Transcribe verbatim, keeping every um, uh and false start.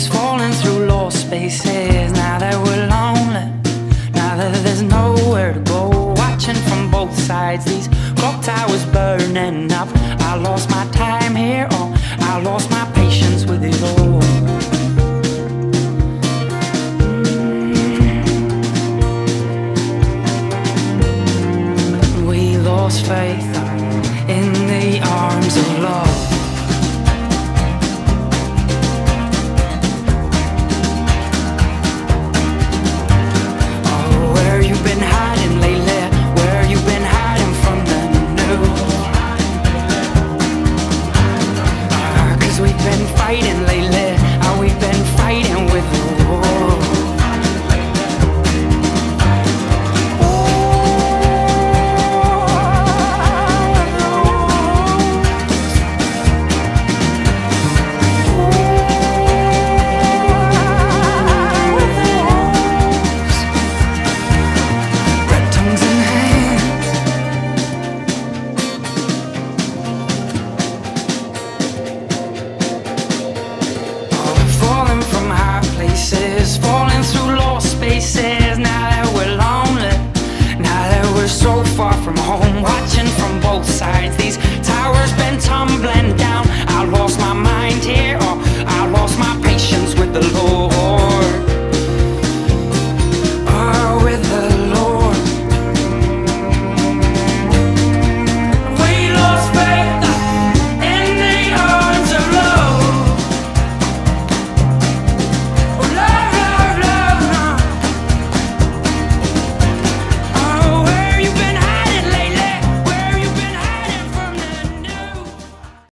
places, falling through lost spaces. Now that we're lonely, now that there's nowhere to go, watching from both sides, these clock towers burning up. I lost my time here, oh, I lost my patience with it all. Mm. We lost faith in the arms of love. Fighting lately, and we've been fighting with the war. Red tongues in hands. Falling through lost spaces. Now that we're lonely, now that we're so far from home, watching from both sides, these towers been tumbling